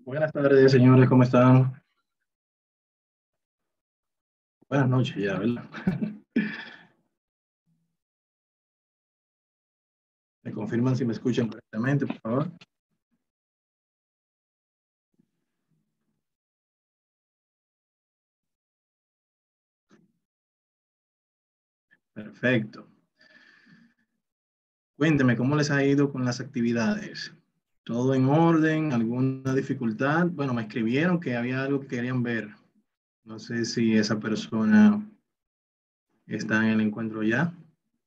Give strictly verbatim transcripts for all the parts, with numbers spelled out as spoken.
Buenas tardes, señores, ¿cómo están? Buenas noches ya, ¿verdad? ¿Me confirman si me escuchan correctamente, por favor? Perfecto. Cuénteme, ¿cómo les ha ido con las actividades? ¿Todo en orden? ¿Alguna dificultad? Bueno, me escribieron que había algo que querían ver. No sé si esa persona está en el encuentro ya.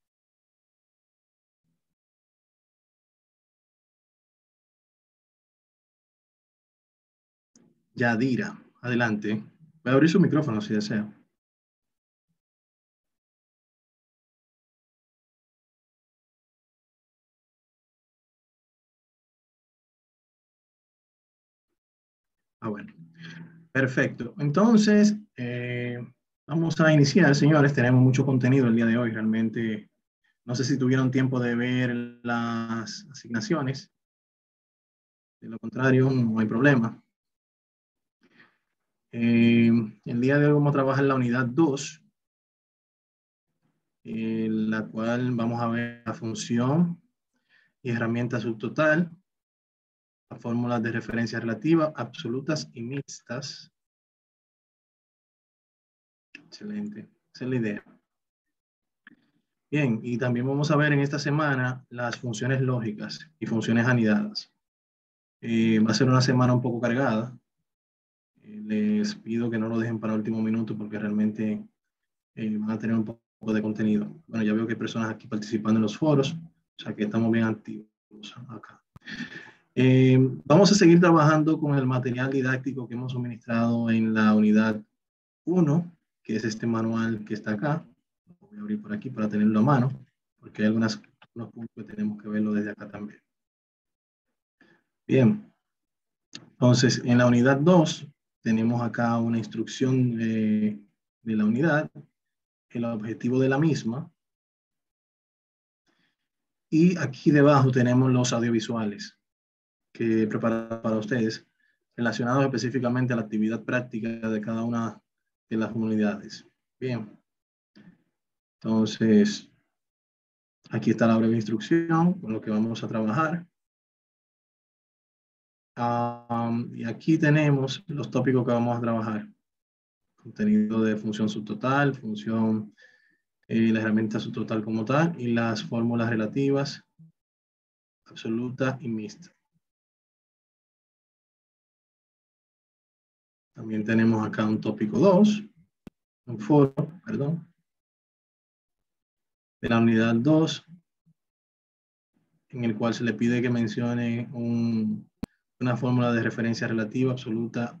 Yadira, adelante. Voy a abrir su micrófono si desea. Ah, bueno. Perfecto. Entonces, eh, vamos a iniciar, señores. Tenemos mucho contenido el día de hoy. Realmente, no sé si tuvieron tiempo de ver las asignaciones. De lo contrario, no hay problema. Eh, el día de hoy vamos a trabajar la unidad dos, en la cual vamos a ver la función y herramienta subtotal, las fórmulas de referencia relativa, absolutas y mixtas. Excelente. Esa es la idea. Bien, y también vamos a ver en esta semana las funciones lógicas y funciones anidadas. Eh, va a ser una semana un poco cargada. Eh, les pido que no lo dejen para el último minuto porque realmente eh, van a tener un poco de contenido. Bueno, ya veo que hay personas aquí participando en los foros, o sea que estamos bien activos acá. Eh, vamos a seguir trabajando con el material didáctico que hemos suministrado en la unidad uno, que es este manual que está acá. Lo voy a abrir por aquí para tenerlo a mano, porque hay algunas, algunos puntos que tenemos que verlo desde acá también. Bien, entonces en la unidad dos tenemos acá una instrucción de, de la unidad, el objetivo de la misma, y aquí debajo tenemos los audiovisuales que he preparado para ustedes, relacionados específicamente a la actividad práctica de cada una de las unidades. Bien, entonces aquí está la breve instrucción con lo que vamos a trabajar. Um, y aquí tenemos los tópicos que vamos a trabajar. Contenido de función subtotal, función, eh, la herramienta subtotal como tal, y las fórmulas relativas, absoluta y mixta. También tenemos acá un tópico dos, un foro, perdón, de la unidad dos, en el cual se le pide que mencione un, una fórmula de referencia relativa, absoluta.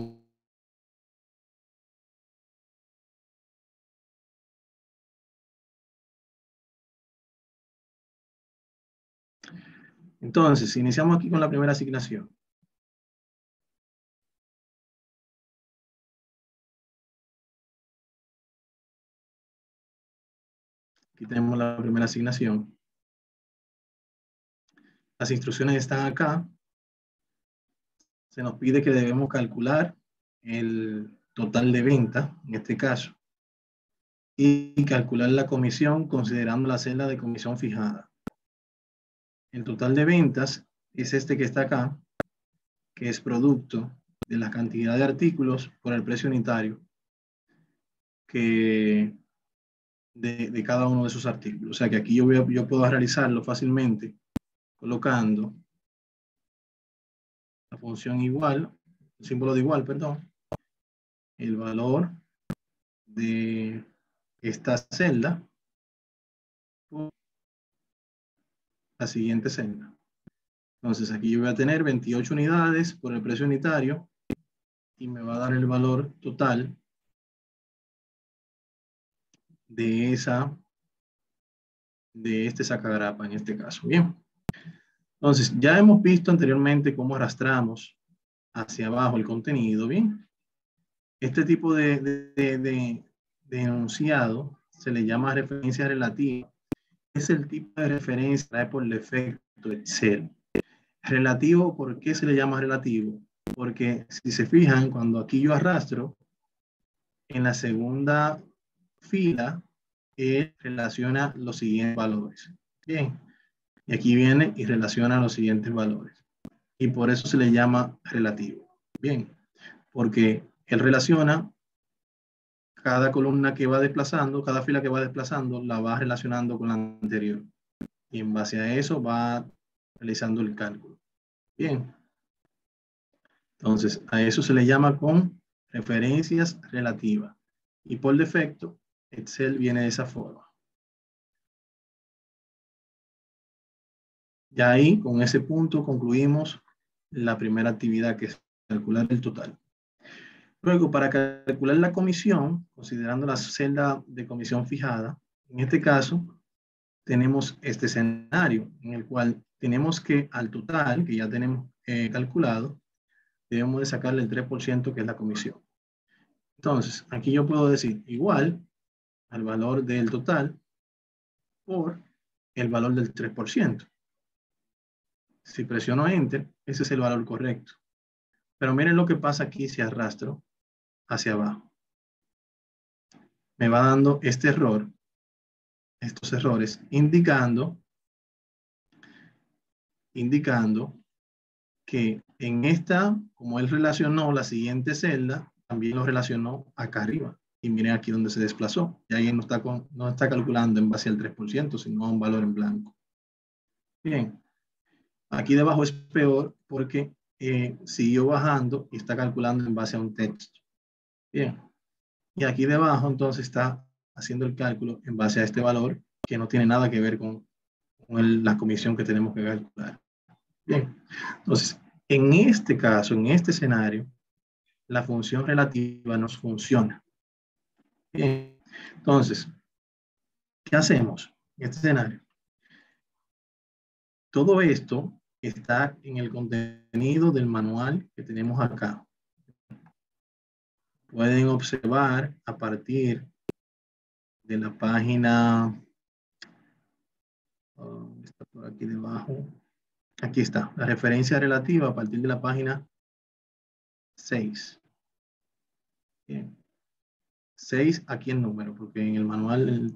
Entonces, iniciamos aquí con la primera asignación. Aquí tenemos la primera asignación. Las instrucciones están acá. Se nos pide que debemos calcular el total de venta, en este caso, y calcular la comisión considerando la celda de comisión fijada. El total de ventas es este que está acá, que es producto de la cantidad de artículos por el precio unitario que de, de cada uno de esos artículos. O sea que aquí yo, voy a, yo puedo realizarlo fácilmente colocando la función igual, el símbolo de igual, perdón, el valor de esta celda por la siguiente celda. Entonces aquí yo voy a tener veintiocho unidades por el precio unitario y me va a dar el valor total de esa, de este sacagrapa en este caso. Bien. Entonces ya hemos visto anteriormente cómo arrastramos hacia abajo el contenido. Bien. Este tipo de, de, de, de enunciado se le llama referencia relativa. Es el tipo de referencia por defecto Excel. Relativo, ¿por qué se le llama relativo? Porque si se fijan, cuando aquí yo arrastro, en la segunda fila, él relaciona los siguientes valores. Bien, y aquí viene y relaciona los siguientes valores. Y por eso se le llama relativo. Bien, porque él relaciona cada columna que va desplazando, cada fila que va desplazando, la va relacionando con la anterior. Y en base a eso va realizando el cálculo. Bien. Entonces, a eso se le llama con referencias relativas. Y por defecto, Excel viene de esa forma. Ya ahí, con ese punto, concluimos la primera actividad, que es calcular el total. Luego, para calcular la comisión, considerando la celda de comisión fijada, en este caso, tenemos este escenario en el cual tenemos que al total, que ya tenemos eh, calculado, debemos de sacarle el tres por ciento, que es la comisión. Entonces, aquí yo puedo decir igual al valor del total por el valor del tres por ciento. Si presiono Enter, ese es el valor correcto. Pero miren lo que pasa aquí si arrastro hacia abajo. Me va dando este error, estos errores, indicando, indicando que en esta, como él relacionó la siguiente celda, también lo relacionó acá arriba. Y miren aquí donde se desplazó. Y ahí no está, con, no está calculando en base al tres por ciento, sino a un valor en blanco. Bien. Aquí debajo es peor porque eh, siguió bajando y está calculando en base a un texto. Bien. Y aquí debajo entonces está haciendo el cálculo en base a este valor que no tiene nada que ver con, con el, la comisión que tenemos que calcular. Bien. Entonces, en este caso, en este escenario, la función relativa nos funciona. Bien. Entonces, ¿qué hacemos en este escenario? Todo esto está en el contenido del manual que tenemos acá. Pueden observar a partir de la página, uh, está por aquí debajo, aquí está, la referencia relativa a partir de la página seis. Bien. seis aquí el número, porque en el manual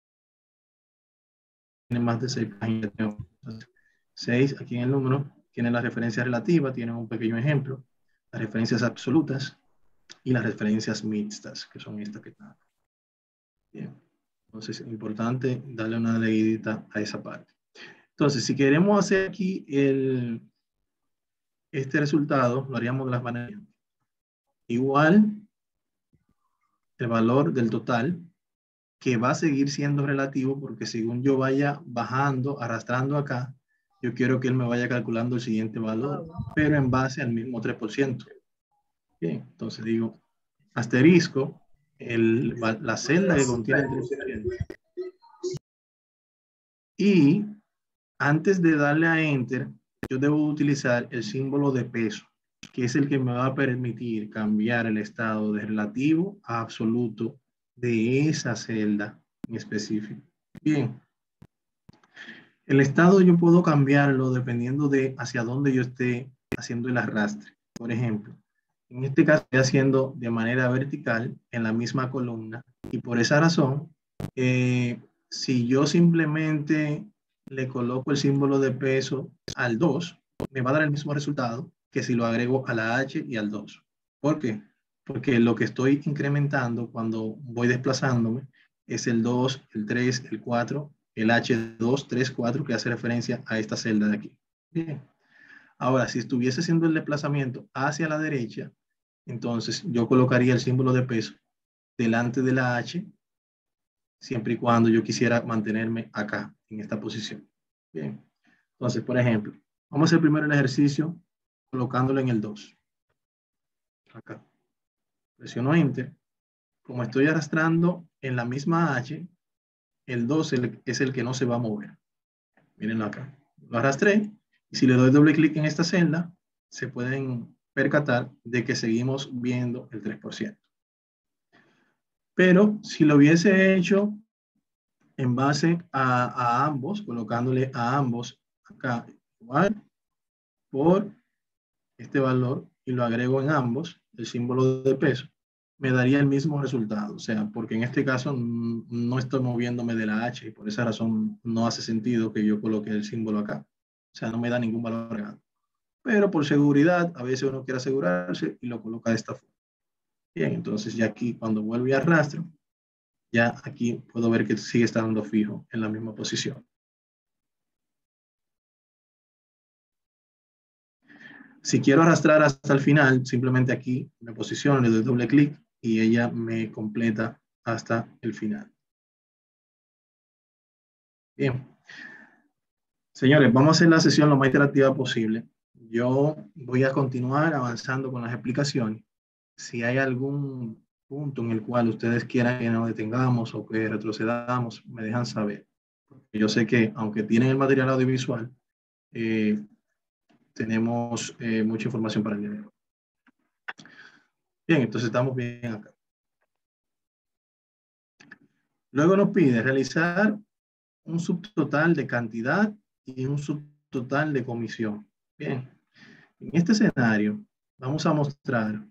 tiene más de seis páginas. seis aquí en el número, tiene la referencia relativa, tiene un pequeño ejemplo, las referencias absolutas y las referencias mixtas, que son estas que están. Bien. Entonces es importante darle una leidita a esa parte. Entonces, si queremos hacer aquí el, este resultado, lo haríamos de las maneras. Igual el valor del total, que va a seguir siendo relativo, porque según yo vaya bajando, arrastrando acá, yo quiero que él me vaya calculando el siguiente valor, pero en base al mismo tres por ciento. Bien, entonces digo, asterisco, el, la celda que contiene el tres por ciento. Y antes de darle a Enter, yo debo utilizar el símbolo de peso, que es el que me va a permitir cambiar el estado de relativo a absoluto de esa celda en específico. Bien. El estado yo puedo cambiarlo dependiendo de hacia dónde yo esté haciendo el arrastre. Por ejemplo, en este caso estoy haciendo de manera vertical en la misma columna y por esa razón, eh, si yo simplemente le coloco el símbolo de peso al dos, me va a dar el mismo resultado que si lo agrego a la H y al dos. ¿Por qué? Porque lo que estoy incrementando cuando voy desplazándome es el dos, el tres, el cuatro, el H dos, tres, cuatro, que hace referencia a esta celda de aquí. Bien. Ahora, si estuviese haciendo el desplazamiento hacia la derecha, entonces yo colocaría el símbolo de peso delante de la H, siempre y cuando yo quisiera mantenerme acá, en esta posición. Bien. Entonces, por ejemplo, vamos a hacer primero el ejercicio colocándolo en el dos. Acá. Presiono Enter. Como estoy arrastrando en la misma H, el dos es el que no se va a mover. Mírenlo acá. Lo arrastré y si le doy doble clic en esta celda, se pueden percatar de que seguimos viendo el tres por ciento. Pero si lo hubiese hecho en base a, a ambos, colocándole a ambos acá igual por este valor y y lo agrego en ambos, el símbolo de peso, me daría el mismo resultado. O sea, porque en este caso no estoy moviéndome de la H y por esa razón no hace sentido que yo coloque el símbolo acá. O sea, no me da ningún valor agregado. Pero por seguridad, a veces uno quiere asegurarse y lo coloca de esta forma. Bien, entonces ya aquí cuando vuelvo y arrastro, ya aquí puedo ver que sigue estando fijo en la misma posición. Si quiero arrastrar hasta el final, simplemente aquí me posiciono, le doy doble clic y ella me completa hasta el final. Bien. Señores, vamos a hacer la sesión lo más interactiva posible. Yo voy a continuar avanzando con las explicaciones. Si hay algún punto en el cual ustedes quieran que nos detengamos o que retrocedamos, me dejan saber. Yo sé que aunque tienen el material audiovisual, eh, tenemos eh, mucha información para el video. Bien, entonces estamos bien acá. Luego nos pide realizar un subtotal de cantidad y un subtotal de comisión. Bien, en este escenario vamos a mostrar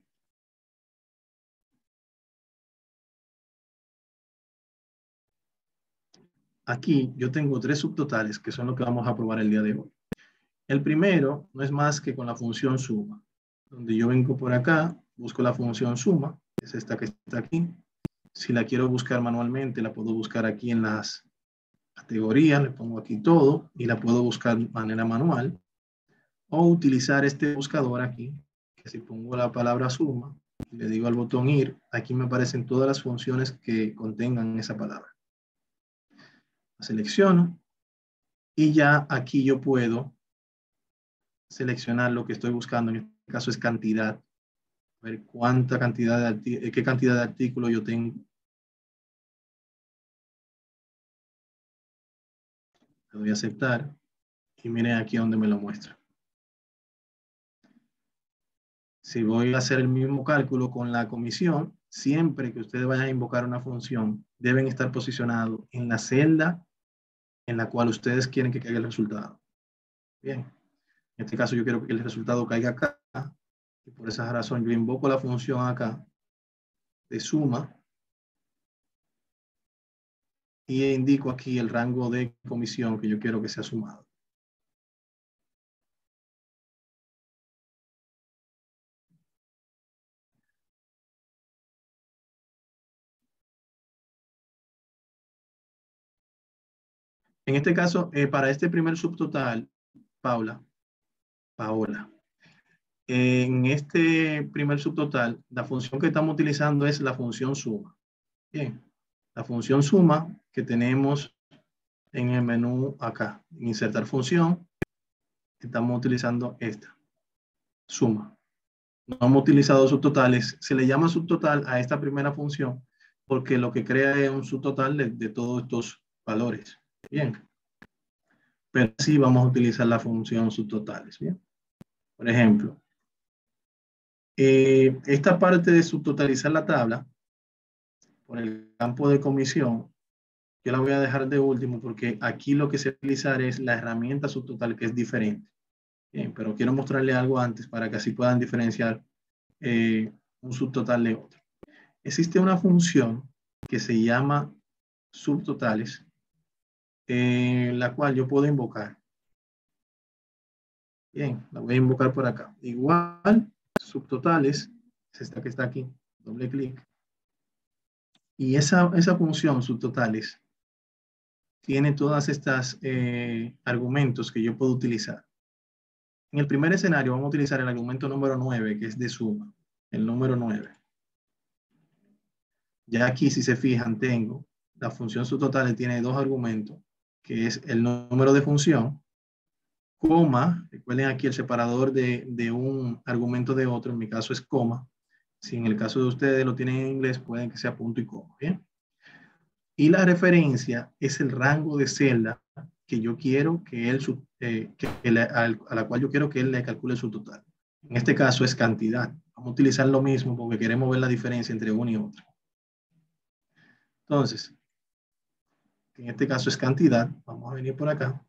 aquí yo tengo tres subtotales que son los que vamos a probar el día de hoy. El primero no es más que con la función suma, donde yo vengo por acá, busco la función suma, es esta que está aquí. Si la quiero buscar manualmente, la puedo buscar aquí en las categorías, le pongo aquí todo y la puedo buscar de manera manual. O utilizar este buscador aquí, que si pongo la palabra suma y le digo al botón ir, aquí me aparecen todas las funciones que contengan esa palabra. La selecciono y ya aquí yo puedo seleccionar lo que estoy buscando. En este caso es cantidad. A ver cuánta cantidad de qué cantidad de artículos yo tengo. Le doy a aceptar y miren aquí donde me lo muestra. Si voy a hacer el mismo cálculo con la comisión, siempre que ustedes vayan a invocar una función, deben estar posicionados en la celda en la cual ustedes quieren que caiga el resultado. Bien, en este caso yo quiero que el resultado caiga acá y por esa razón yo invoco la función acá de suma y indico aquí el rango de comisión que yo quiero que sea sumado. En este caso, eh, para este primer subtotal, Paula, Paola, en este primer subtotal, la función que estamos utilizando es la función suma. Bien, la función suma que tenemos en el menú acá, insertar función, estamos utilizando esta, suma. No hemos utilizado subtotales. Se le llama subtotal a esta primera función porque lo que crea es un subtotal de, de todos estos valores. Bien. Pero sí vamos a utilizar la función subtotales. Bien. Por ejemplo, eh, esta parte de subtotalizar la tabla por el campo de comisión, yo la voy a dejar de último porque aquí lo que se va a utilizar es la herramienta subtotal que es diferente. Bien, pero quiero mostrarle algo antes para que así puedan diferenciar eh, un subtotal de otro. Existe una función que se llama subtotales, eh, la cual yo puedo invocar. Bien, la voy a invocar por acá. Igual, subtotales, es esta que está aquí, doble clic. Y esa, esa función subtotales tiene todas estas eh, argumentos que yo puedo utilizar. En el primer escenario vamos a utilizar el argumento número nueve, que es de suma, el número nueve. Ya aquí, si se fijan, tengo la función subtotales tiene dos argumentos, que es el número de función, coma, recuerden aquí el separador de, de un argumento de otro, en mi caso es coma. Si en el caso de ustedes lo tienen en inglés, pueden que sea punto y coma, ¿bien? Y la referencia es el rango de celda que yo quiero que él, eh, que le, a, a la cual yo quiero que él le calcule su total. En este caso es cantidad. Vamos a utilizar lo mismo porque queremos ver la diferencia entre uno y otro. Entonces, en este caso es cantidad. Vamos a venir por acá.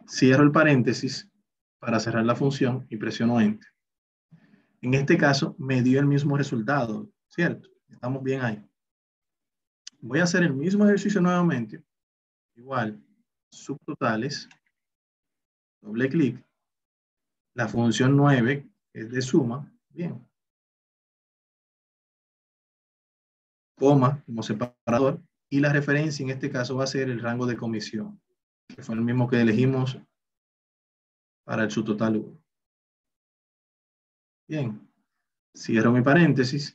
Cierro el paréntesis para cerrar la función y presiono Enter. En este caso, me dio el mismo resultado, ¿cierto? Estamos bien ahí. Voy a hacer el mismo ejercicio nuevamente. Igual, subtotales, doble clic, la función nueve, que es de suma, bien. Coma como separador, y la referencia en este caso va a ser el rango de comisión, que fue el mismo que elegimos para el subtotal uno. Bien, cierro mi paréntesis,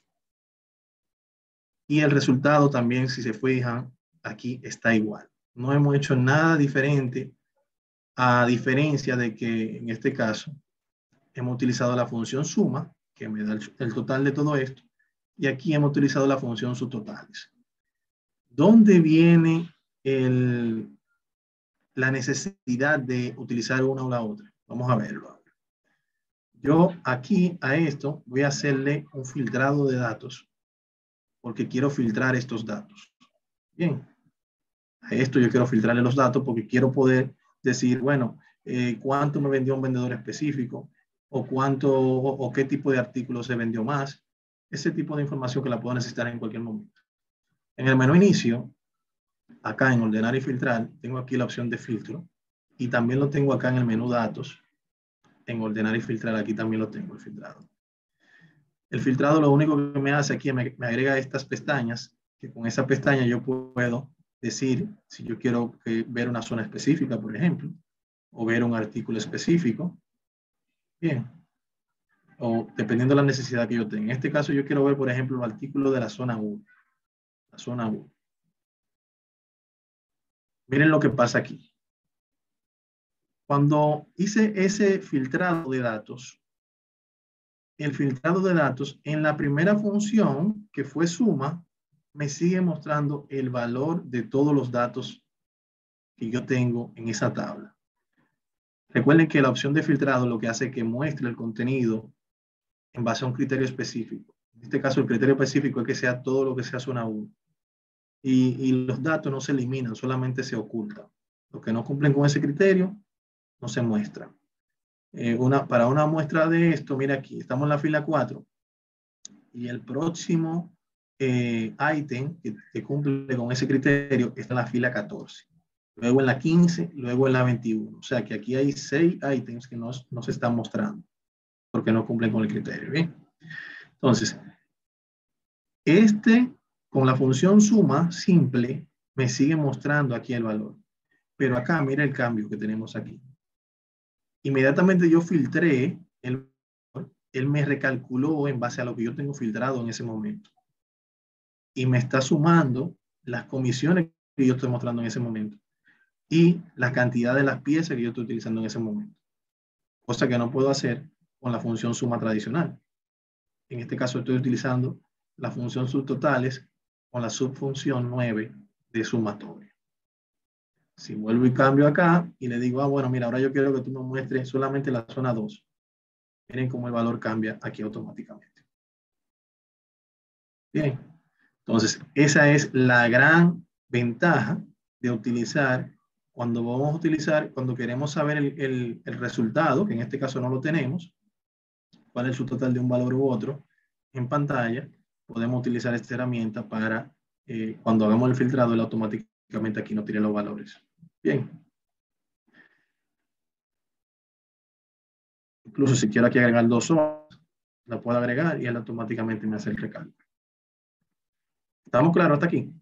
y el resultado también, si se fijan, aquí está igual. No hemos hecho nada diferente, a diferencia de que en este caso hemos utilizado la función suma, que me da el, el total de todo esto, y aquí hemos utilizado la función subtotales. ¿Dónde viene el, la necesidad de utilizar una o la otra? Vamos a verlo ahora. Yo aquí a esto voy a hacerle un filtrado de datos, porque quiero filtrar estos datos. Bien, a esto yo quiero filtrarle los datos porque quiero poder decir, bueno, eh, cuánto me vendió un vendedor específico, o cuánto, o, o qué tipo de artículo se vendió más. Ese tipo de información que la puedo necesitar en cualquier momento. En el menú inicio, acá en ordenar y filtrar, tengo aquí la opción de filtro, y también lo tengo acá en el menú datos. En ordenar y filtrar, aquí también lo tengo el filtrado. El filtrado lo único que me hace aquí, me, me agrega estas pestañas, que con esa pestaña yo puedo decir si yo quiero que, ver una zona específica, por ejemplo, o ver un artículo específico. Bien. O dependiendo de la necesidad que yo tenga. En este caso yo quiero ver, por ejemplo, el artículo de la zona uno. La zona uno. Miren lo que pasa aquí. Cuando hice ese filtrado de datos, el filtrado de datos en la primera función, que fue suma, me sigue mostrando el valor de todos los datos que yo tengo en esa tabla. Recuerden que la opción de filtrado lo que hace es que muestre el contenido en base a un criterio específico. En este caso, el criterio específico es que sea todo lo que sea zona uno. Y, y los datos no se eliminan, solamente se ocultan. Los que no cumplen con ese criterio no se muestran. Eh, una, para una muestra de esto, mira aquí, estamos en la fila cuatro. Y el próximo eh, ítem que, que cumple con ese criterio está en la fila catorce. Luego en la quince, luego en la veintiuno. O sea que aquí hay seis ítems que no, no se están mostrando porque no cumplen con el criterio. ¿Bien? Entonces, este con la función suma simple me sigue mostrando aquí el valor. Pero acá mira el cambio que tenemos aquí. Inmediatamente yo filtré, el, él me recalculó en base a lo que yo tengo filtrado en ese momento. Y me está sumando las comisiones que yo estoy mostrando en ese momento y la cantidad de las piezas que yo estoy utilizando en ese momento. Cosa que no puedo hacer con la función suma tradicional. En este caso estoy utilizando la función subtotales con la subfunción nueve de sumatoria. Si vuelvo y cambio acá y le digo, ah, bueno, mira, ahora yo quiero que tú me muestres solamente la zona dos. Miren cómo el valor cambia aquí automáticamente. Bien. Entonces, esa es la gran ventaja de utilizar, cuando vamos a utilizar, cuando queremos saber el, el, el resultado, que en este caso no lo tenemos, cuál es su total de un valor u otro, en pantalla, podemos utilizar esta herramienta para, eh, cuando hagamos el filtrado, él automáticamente aquí nos tire los valores. Bien. Incluso si quiero aquí agregar dos horas, la puedo agregar y él automáticamente me hace el recálculo. ¿Estamos claros hasta aquí?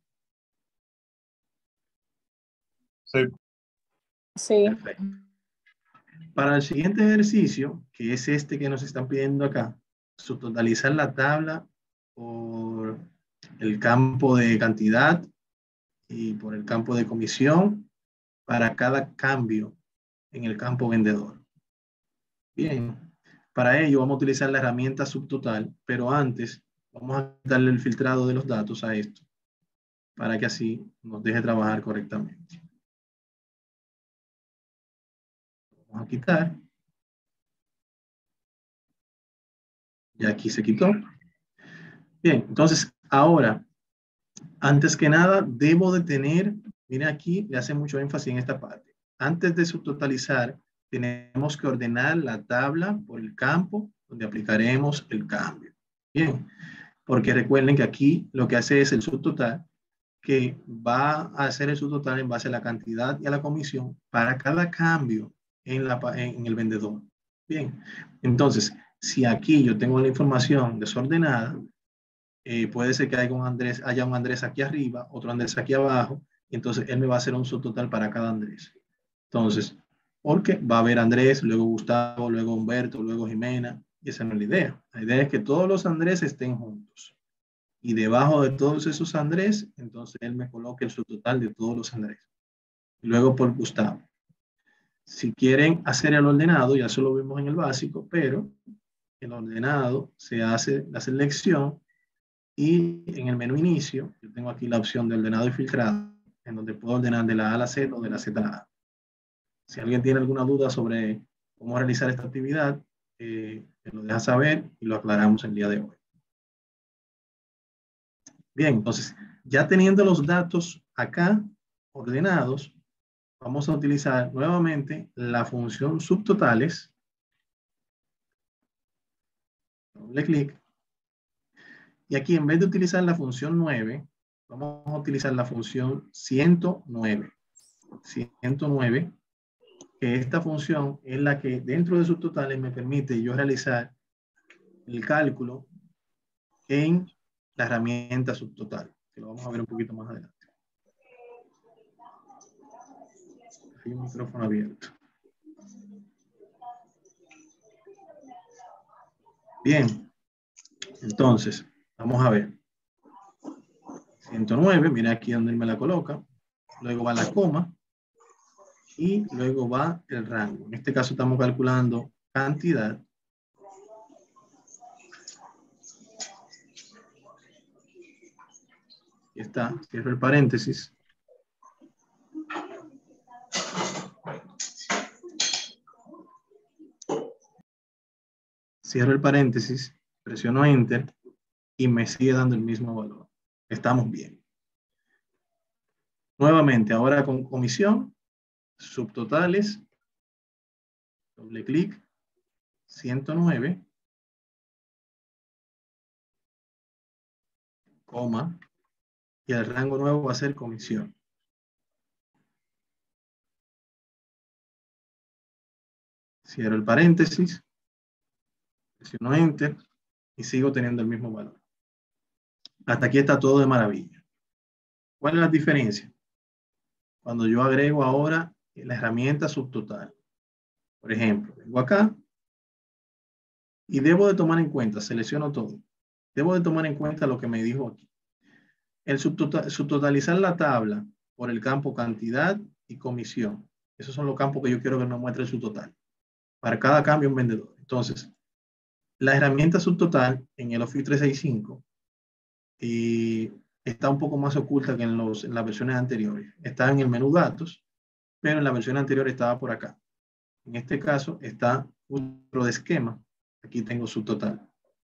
Sí. Sí. Perfecto. Para el siguiente ejercicio, que es este que nos están pidiendo acá, subtotalizar la tabla por el campo de cantidad y por el campo de comisión para cada cambio en el campo vendedor. Bien, para ello vamos a utilizar la herramienta subtotal, pero antes vamos a darle el filtrado de los datos a esto, para que así nos deje trabajar correctamente. Vamos a quitar. Y aquí se quitó. Bien, entonces ahora, antes que nada, debo de tener, mire aquí, le hace mucho énfasis en esta parte. antes de subtotalizar, tenemos que ordenar la tabla por el campo donde aplicaremos el cambio. Bien, porque recuerden que aquí lo que hace es el subtotal, que va a hacer el subtotal en base a la cantidad y a la comisión para cada cambio en, la, en el vendedor. Bien, entonces, si aquí yo tengo la información desordenada, eh, puede ser que haya un, Andrés, haya un Andrés aquí arriba, otro Andrés aquí abajo, y entonces él me va a hacer un subtotal para cada Andrés. Entonces, porque va a haber Andrés, luego Gustavo, luego Humberto, luego Jimena, y esa no es la idea. La idea es que todos los Andrés estén juntos. Y debajo de todos esos Andrés, entonces él me coloque el subtotal de todos los Andrés. Y luego por Gustavo. Si quieren hacer el ordenado, ya eso lo vimos en el básico, pero el ordenado se hace la selección y en el menú inicio, yo tengo aquí la opción de ordenado y filtrado, en donde puedo ordenar de la A a la Z o de la Z a la A. Si alguien tiene alguna duda sobre cómo realizar esta actividad, eh, me lo deja saber y lo aclaramos el día de hoy. Bien, entonces, ya teniendo los datos acá ordenados, vamos a utilizar nuevamente la función subtotales. Doble clic. Y aquí, en vez de utilizar la función nueve, vamos a utilizar la función ciento nueve. ciento nueve, que esta función es la que dentro de subtotales me permite yo realizar el cálculo en la herramienta subtotal, que lo vamos a ver un poquito más adelante. Aquí el micrófono abierto. Bien, entonces, vamos a ver. ciento nueve, mira aquí donde él me la coloca. Luego va la coma. Y luego va el rango. En este caso estamos calculando cantidad. Aquí está, cierro el paréntesis. Cierro el paréntesis, presiono Enter y me sigue dando el mismo valor. Estamos bien. Nuevamente, ahora con comisión, subtotales, doble clic, ciento nueve, coma, y el rango nuevo va a ser comisión. Cierro el paréntesis, presiono Enter y sigo teniendo el mismo valor. Hasta aquí está todo de maravilla. ¿Cuál es la diferencia? Cuando yo agrego ahora la herramienta subtotal. Por ejemplo, vengo acá y debo de tomar en cuenta, selecciono todo. Debo de tomar en cuenta lo que me dijo aquí. El subtotal, subtotalizar la tabla por el campo cantidad y comisión. Esos son los campos que yo quiero que nos muestre el subtotal. Para cada cambio un vendedor. Entonces, la herramienta subtotal en el Office trescientos sesenta y cinco y está un poco más oculta que en, los, en las versiones anteriores. Está en el menú datos, pero en la versión anterior estaba por acá. En este caso está otro de esquema. Aquí tengo subtotal.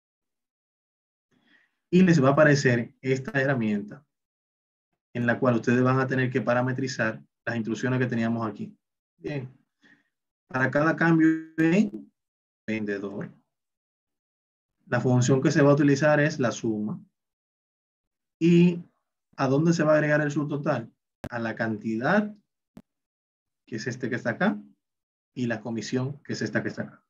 Y les va a aparecer esta herramienta en la cual ustedes van a tener que parametrizar las instrucciones que teníamos aquí. Bien. Para cada cambio en vendedor, la función que se va a utilizar es la suma. ¿Y a dónde se va a agregar el subtotal? A la cantidad, que es este que está acá, y la comisión, que es esta que está acá.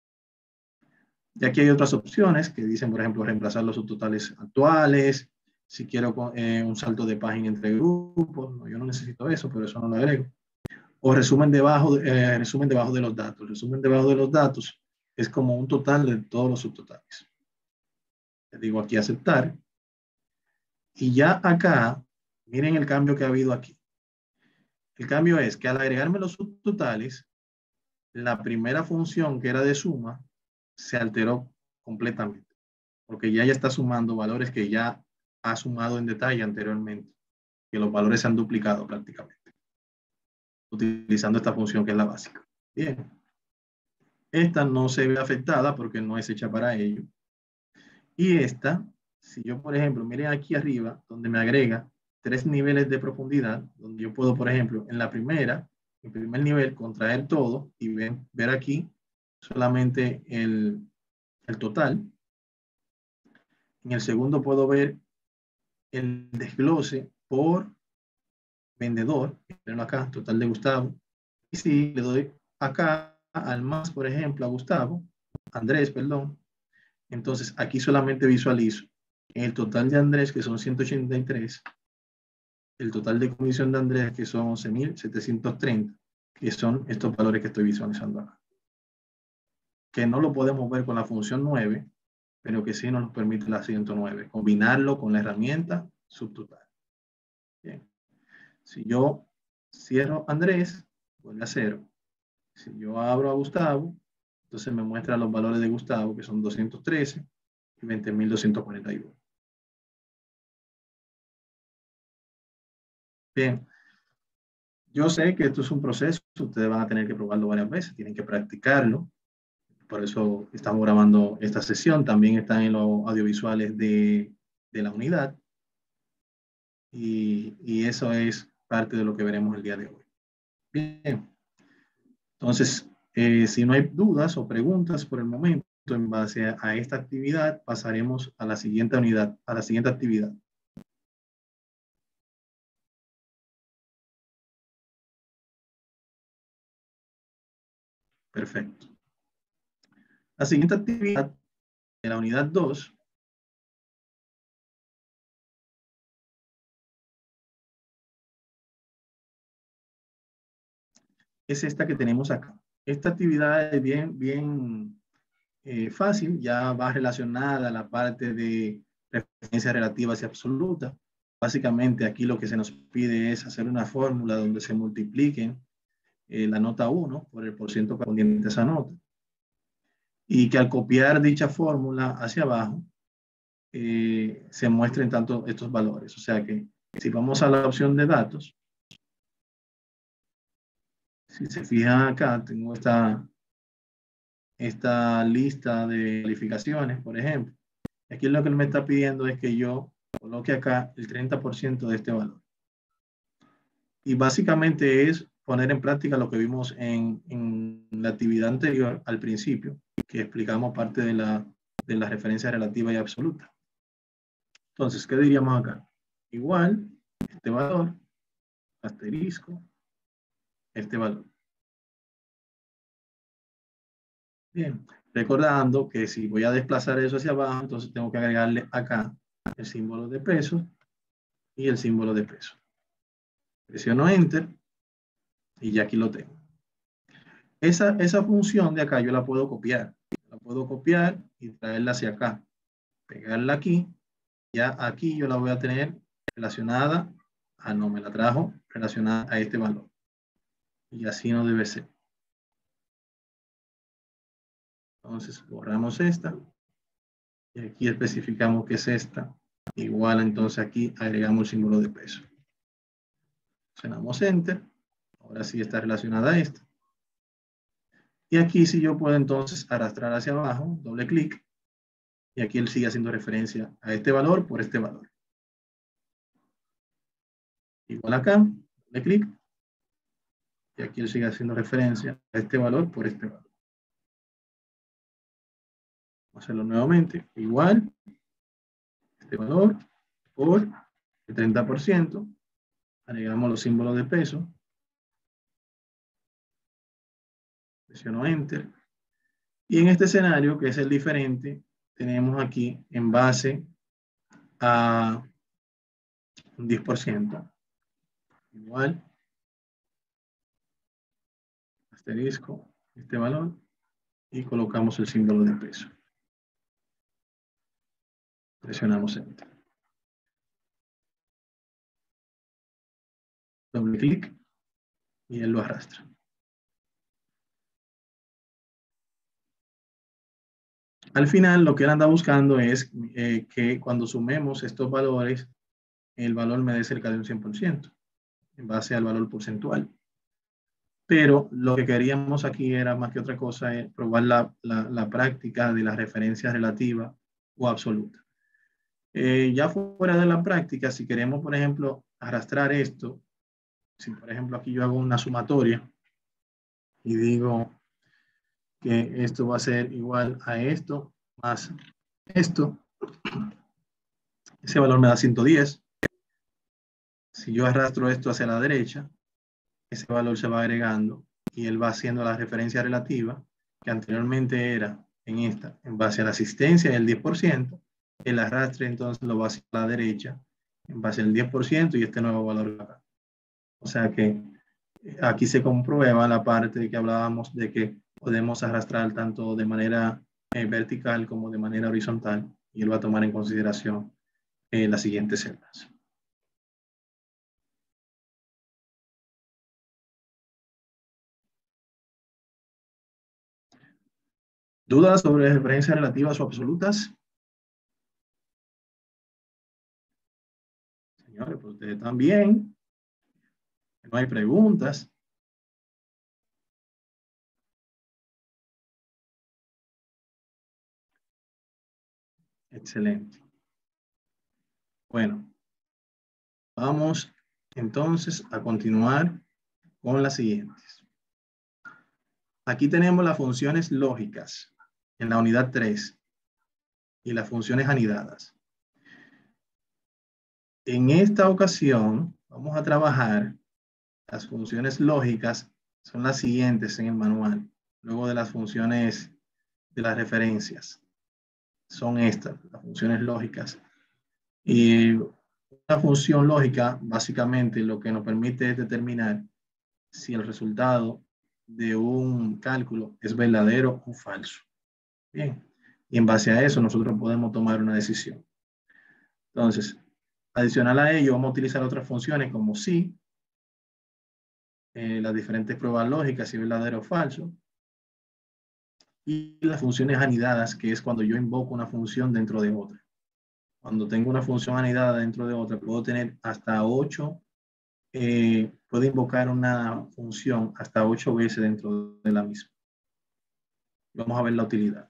Y aquí hay otras opciones que dicen, por ejemplo, reemplazar los subtotales actuales, si quiero eh, un salto de página entre grupos. No, yo no necesito eso, pero eso no lo agrego. O resumen debajo, eh, resumen debajo de los datos. Resumen debajo de los datos es como un total de todos los subtotales. Le digo aquí aceptar. Y ya acá, miren el cambio que ha habido aquí. El cambio es que al agregarme los subtotales, la primera función que era de suma se alteró completamente. Porque ya ya está sumando valores que ya ha sumado en detalle anteriormente. Que los valores se han duplicado prácticamente. Utilizando esta función que es la básica. Bien. Esta no se ve afectada porque no es hecha para ello. Y esta, si yo, por ejemplo, miren aquí arriba, donde me agrega tres niveles de profundidad, donde yo puedo, por ejemplo, en la primera, en primer nivel, contraer todo y ven, ver aquí solamente el, el total. En el segundo puedo ver el desglose por vendedor, miren acá, total de Gustavo. Y si le doy acá al más, por ejemplo, a Gustavo, Andrés, perdón, entonces aquí solamente visualizo el total de Andrés, que son ciento ochenta y tres, el total de comisión de Andrés, que son once mil setecientos treinta, que son estos valores que estoy visualizando acá. Que no lo podemos ver con la función nueve, pero que sí nos permite la ciento nueve, combinarlo con la herramienta subtotal. Bien. Si yo cierro Andrés, vuelve a cero. Si yo abro a Gustavo, entonces me muestra los valores de Gustavo, que son doscientos trece y veinte mil doscientos cuarenta y uno. Bien, yo sé que esto es un proceso, ustedes van a tener que probarlo varias veces, tienen que practicarlo. Por eso estamos grabando esta sesión. También están en los audiovisuales de, de la unidad. Y, y eso es parte de lo que veremos el día de hoy. Bien. Entonces, eh, si no hay dudas o preguntas por el momento, en base a, a esta actividad, pasaremos a la siguiente unidad, a la siguiente actividad. Perfecto. La siguiente actividad de la unidad dos es esta que tenemos acá. Esta actividad es bien, bien eh, fácil, ya va relacionada a la parte de referencia relativa y absoluta. Básicamente aquí lo que se nos pide es hacer una fórmula donde se multipliquen eh, la nota uno por el porciento correspondiente a esa nota. Y que al copiar dicha fórmula hacia abajo, eh, se muestren tanto estos valores. O sea que si vamos a la opción de datos, si se fijan acá, tengo esta, esta lista de calificaciones, por ejemplo. Aquí lo que me está pidiendo es que yo coloque acá el treinta por ciento de este valor. Y básicamente es poner en práctica lo que vimos en, en la actividad anterior al principio, que explicamos parte de la, de la referencia relativa y absoluta. Entonces, ¿qué diríamos acá? Igual, este valor, asterisco, este valor. Bien, recordando que si voy a desplazar eso hacia abajo, entonces tengo que agregarle acá el símbolo de peso y el símbolo de peso. Presiono Enter y ya aquí lo tengo. Esa, esa función de acá yo la puedo copiar. La puedo copiar y traerla hacia acá. Pegarla aquí. Ya aquí yo la voy a tener relacionada. Ah, no, me la trajo relacionada a este valor. Y así no debe ser. Entonces borramos esta. Y aquí especificamos que es esta. Igual entonces aquí agregamos el símbolo de peso. Presionamos Enter. Ahora sí está relacionada a esta. Y aquí sí yo puedo entonces arrastrar hacia abajo, doble clic. Y aquí él sigue haciendo referencia a este valor por este valor. Igual acá, doble clic. Y aquí él sigue haciendo referencia a este valor por este valor. Vamos a hacerlo nuevamente. Igual, este valor por el treinta por ciento. Agregamos los símbolos de peso. Presiono Enter. Y en este escenario, que es el diferente, tenemos aquí en base a un diez por ciento. Igual, asterisco, este valor, y colocamos el símbolo de peso. Presionamos Enter. Doble clic y él lo arrastra. Al final, lo que él anda buscando es eh, que cuando sumemos estos valores, el valor me dé cerca de un cien por ciento, en base al valor porcentual. Pero lo que queríamos aquí era más que otra cosa, es probar la, la, la práctica de la referencia relativa o absoluta. Eh, ya fuera de la práctica, si queremos, por ejemplo, arrastrar esto Si, por ejemplo, aquí yo hago una sumatoria y digo que esto va a ser igual a esto más esto, ese valor me da ciento diez. Si yo arrastro esto hacia la derecha, ese valor se va agregando y él va haciendo la referencia relativa, que anteriormente era en esta, en base a la asistencia del diez por ciento, el arrastre entonces lo va hacia la derecha, en base al diez por ciento y este nuevo valor acá. O sea que aquí se comprueba la parte que hablábamos de que podemos arrastrar tanto de manera eh, vertical como de manera horizontal, y él va a tomar en consideración eh, las siguientes celdas. ¿Dudas sobre referencias relativas o absolutas? Señores, pues ustedes también. No hay preguntas. Excelente. Bueno, vamos entonces a continuar con las siguientes. Aquí tenemos las funciones lógicas en la unidad tres y las funciones anidadas. En esta ocasión vamos a trabajar las funciones lógicas, son las siguientes en el manual, luego de las funciones de las referencias. Son estas, las funciones lógicas. Y una función lógica, básicamente, lo que nos permite es determinar si el resultado de un cálculo es verdadero o falso. Bien, y en base a eso nosotros podemos tomar una decisión. Entonces, adicional a ello, vamos a utilizar otras funciones como si, eh, las diferentes pruebas lógicas, si es verdadero o falso, y las funciones anidadas, que es cuando yo invoco una función dentro de otra. Cuando tengo una función anidada dentro de otra, puedo tener hasta ocho, eh, puedo invocar una función hasta ocho veces dentro de la misma. Vamos a ver la utilidad.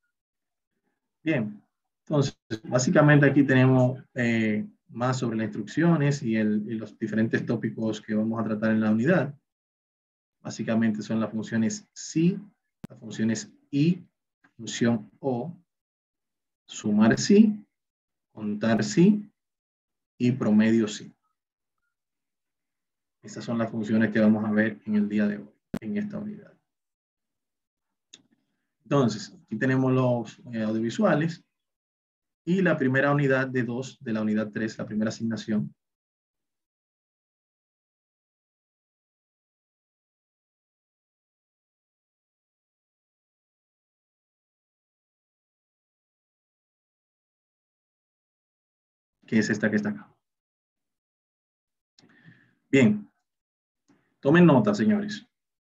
Bien, entonces, básicamente aquí tenemos eh, más sobre las instrucciones y, el, y los diferentes tópicos que vamos a tratar en la unidad. Básicamente son las funciones si, las funciones y, función o, sumar si, contar si y promedio si. Estas son las funciones que vamos a ver en el día de hoy, en esta unidad. Entonces, aquí tenemos los eh, audiovisuales y la primera unidad de dos de la unidad tres, la primera asignación. Que es esta que está acá. Bien, tomen nota, señores.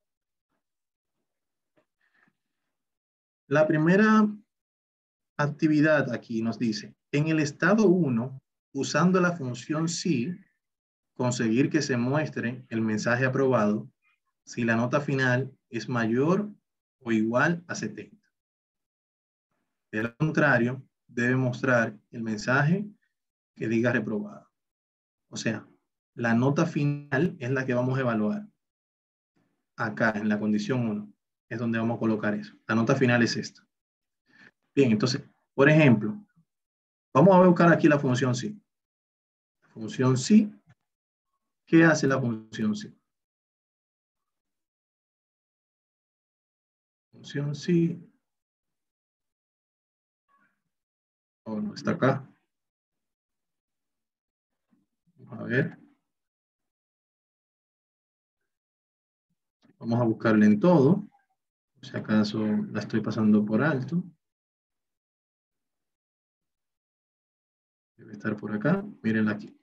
La primera actividad aquí nos dice, en el estado uno, usando la función si, conseguir que se muestre el mensaje aprobado si la nota final es mayor o igual a setenta. De lo contrario, debe mostrar el mensaje que diga reprobado. O sea, la nota final es la que vamos a evaluar. Acá, en la condición uno, es donde vamos a colocar eso. La nota final es esta. Bien, entonces, por ejemplo, vamos a buscar aquí la función si. La función si, ¿qué hace la función si? Función si, oh, no está acá. Vamos a ver. Vamos a buscarla en todo. Si acaso la estoy pasando por alto. Debe estar por acá. Mírenla aquí.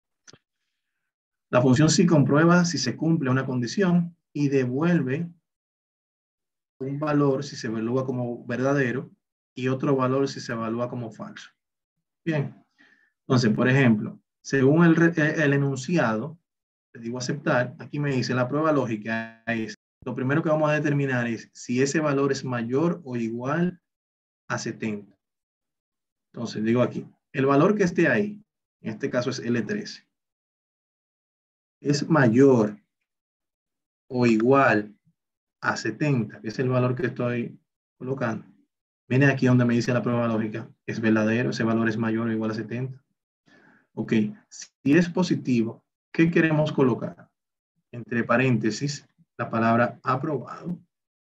La función si comprueba si se cumple una condición y devuelve un valor si se evalúa como verdadero y otro valor si se evalúa como falso. Bien. Entonces, por ejemplo, según el, el enunciado, le digo aceptar, aquí me dice la prueba lógica es, lo primero que vamos a determinar es si ese valor es mayor o igual a setenta. Entonces, digo aquí, el valor que esté ahí, en este caso es L trece. es mayor o igual a setenta, que es el valor que estoy colocando. Viene aquí donde me dice la prueba lógica, es verdadero, ese valor es mayor o igual a setenta. Ok, si es positivo, ¿qué queremos colocar? Entre paréntesis, la palabra aprobado.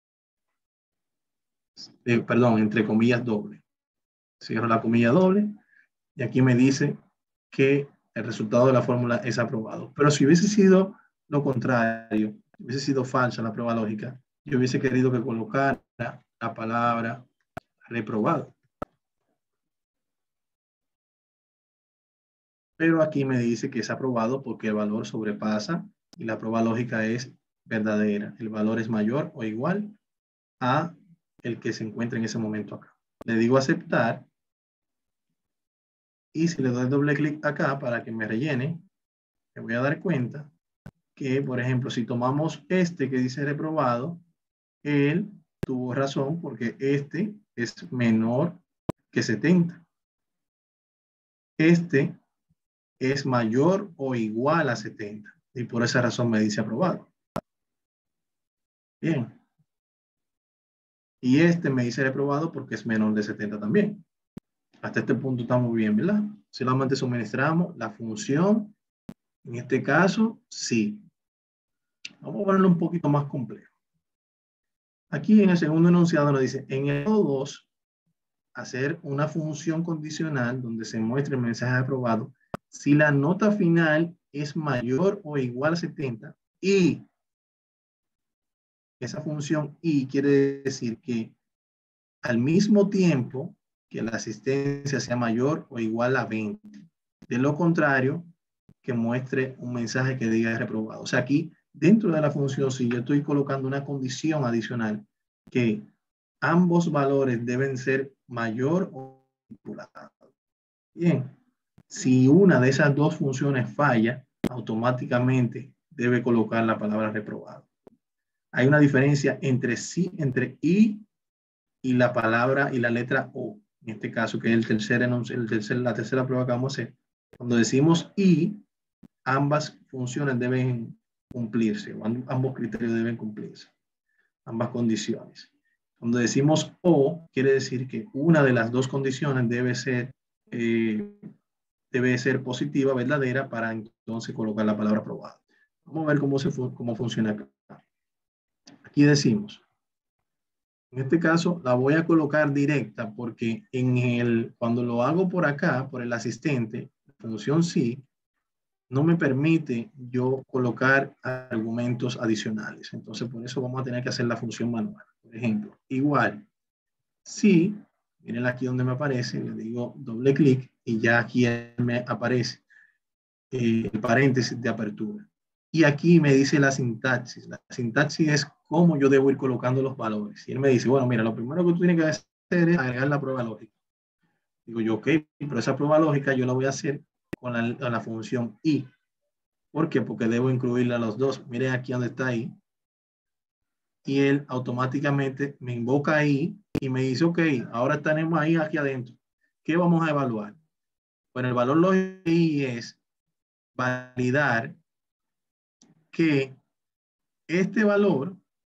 Eh, perdón, entre comillas doble. Cierro la comilla doble y aquí me dice que el resultado de la fórmula es aprobado. Pero si hubiese sido lo contrario, hubiese sido falsa la prueba lógica, yo hubiese querido que colocara la palabra reprobado. Pero aquí me dice que es aprobado porque el valor sobrepasa y la prueba lógica es verdadera. El valor es mayor o igual a el que se encuentra en ese momento acá. Le digo aceptar y si le doy doble clic acá para que me rellene, me voy a dar cuenta que, por ejemplo, si tomamos este que dice reprobado, él tuvo razón porque este es menor que setenta. Este es mayor o igual a setenta y por esa razón me dice aprobado. Bien. Y este me dice reprobado porque es menor de setenta también. Hasta este punto estamos bien, ¿verdad? Solamente suministramos la función. En este caso, sí. Vamos a ponerlo un poquito más complejo. Aquí en el segundo enunciado nos dice, en el modo dos, hacer una función condicional donde se muestre el mensaje aprobado si la nota final es mayor o igual a setenta y esa función y quiere decir que al mismo tiempo que la asistencia sea mayor o igual a veinte. De lo contrario, que muestre un mensaje que diga reprobado. O sea, aquí dentro de la función, si yo estoy colocando una condición adicional, que ambos valores deben ser mayor o igual. Bien, si una de esas dos funciones falla, automáticamente debe colocar la palabra reprobado. Hay una diferencia entre sí, entre y y la palabra y la letra O. En este caso, que es el tercer, el tercer, la tercera prueba que vamos a hacer. Cuando decimos y, ambas funciones deben cumplirse, o ambos criterios deben cumplirse, ambas condiciones. Cuando decimos o, quiere decir que una de las dos condiciones debe ser, eh, debe ser positiva, verdadera, para entonces colocar la palabra aprobada. Vamos a ver cómo, se, cómo funciona acá. Aquí decimos, en este caso la voy a colocar directa porque en el, cuando lo hago por acá, por el asistente, la función sí, no me permite yo colocar argumentos adicionales. Entonces, por eso vamos a tener que hacer la función manual. Por ejemplo, igual, si, miren aquí donde me aparece, le digo doble clic y ya aquí me aparece eh, el paréntesis de apertura. Y aquí me dice la sintaxis. La sintaxis es cómo yo debo ir colocando los valores. Y él me dice, bueno, mira, lo primero que tú tienes que hacer es agregar la prueba lógica. Digo yo, ok, pero esa prueba lógica yo la voy a hacer con la, con la función y. ¿Por qué? Porque debo incluirla a los dos. Miren aquí donde está ahí. Y él automáticamente me invoca ahí y me dice, ok, ahora tenemos ahí aquí adentro. ¿Qué vamos a evaluar? Bueno, el valor lógico ahí es validar que este valor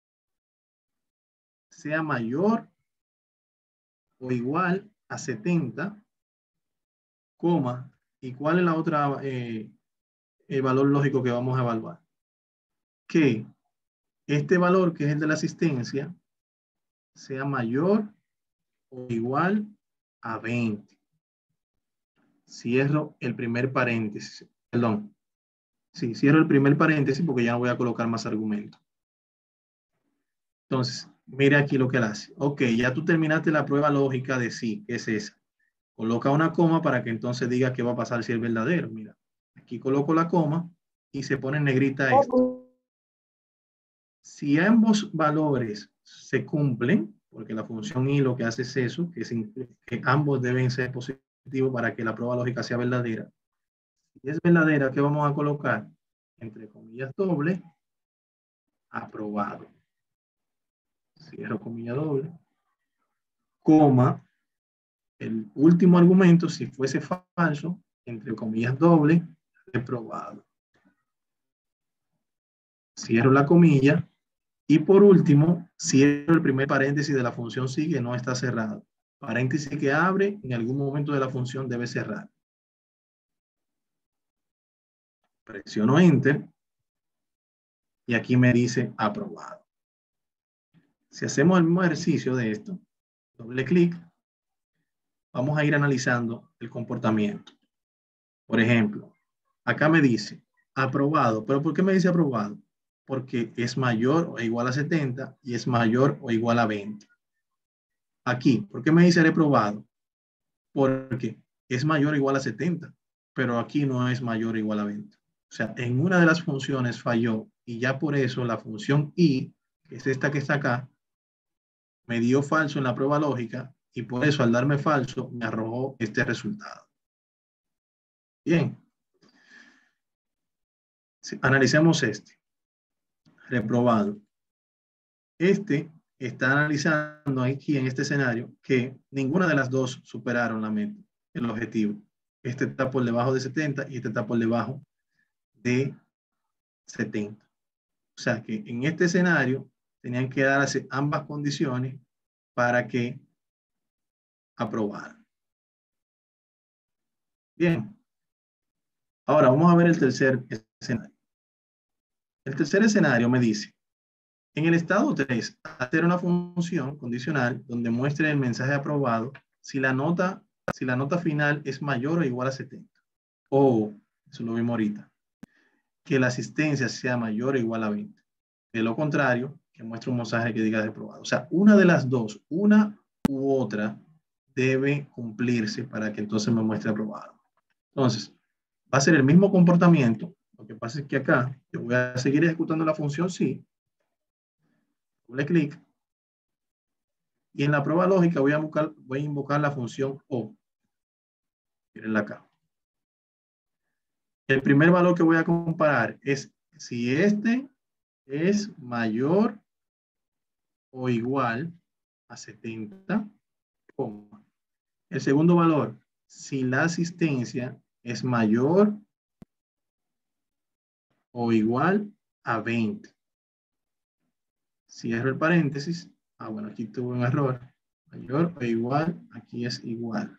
sea mayor o igual a setenta, coma, ¿y cuál es la otra, eh, el valor lógico que vamos a evaluar? Que este valor, que es el de la asistencia, sea mayor o igual a veinte. Cierro el primer paréntesis. Perdón. Sí, cierro el primer paréntesis porque ya no voy a colocar más argumentos. Entonces, mire aquí lo que él hace. Ok, ya tú terminaste la prueba lógica de sí, que es esa. Coloca una coma para que entonces diga qué va a pasar si es verdadero. Mira, aquí coloco la coma y se pone en negrita esto. Si ambos valores se cumplen, porque la función y lo que hace es eso, que, es, que ambos deben ser positivos para que la prueba lógica sea verdadera. Si es verdadera, ¿qué vamos a colocar? Entre comillas doble, aprobado. Cierro comilla doble, coma, el último argumento, si fuese falso, entre comillas doble, reprobado. cierro la comilla, y por último, cierro el primer paréntesis de la función sí que no está cerrado. Paréntesis que abre, en algún momento de la función debe cerrar. Presiono Enter, y aquí me dice aprobado. Si hacemos el mismo ejercicio de esto, doble clic, vamos a ir analizando el comportamiento. Por ejemplo, acá me dice aprobado, pero ¿por qué me dice aprobado? Porque es mayor o igual a setenta y es mayor o igual a veinte. Aquí, ¿por qué me dice reprobado? Porque es mayor o igual a setenta, pero aquí no es mayor o igual a veinte. O sea, en una de las funciones falló y ya por eso la función i, que es esta que está acá, me dio falso en la prueba lógica y por eso al darme falso me arrojó este resultado. Bien. Sí, analicemos este. Reprobado. Este está analizando aquí en este escenario que ninguna de las dos superaron la meta, el objetivo. Este está por debajo de setenta y este está por debajo de setenta. O sea que en este escenario tenían que darse ambas condiciones para que aprobaran. Bien. Ahora vamos a ver el tercer escenario. El tercer escenario me dice, en el estado tres, hacer una función condicional donde muestre el mensaje aprobado si la nota, si la nota final es mayor o igual a setenta. O, eso lo vimos ahorita, que la asistencia sea mayor o igual a veinte. De lo contrario, que muestre un mensaje que diga aprobado. O sea, una de las dos, una u otra, debe cumplirse para que entonces me muestre aprobado. Entonces, va a ser el mismo comportamiento. Lo que pasa es que acá yo voy a seguir ejecutando la función sí. Doble clic. Y en la prueba lógica voy a, buscar, voy a invocar la función O. Mírenla acá. El primer valor que voy a comparar es si este es mayor o igual a setenta, coma. El segundo valor, si la asistencia es mayor o igual a veinte. Cierro el paréntesis. Ah, bueno, aquí tuve un error. Mayor o igual, aquí es igual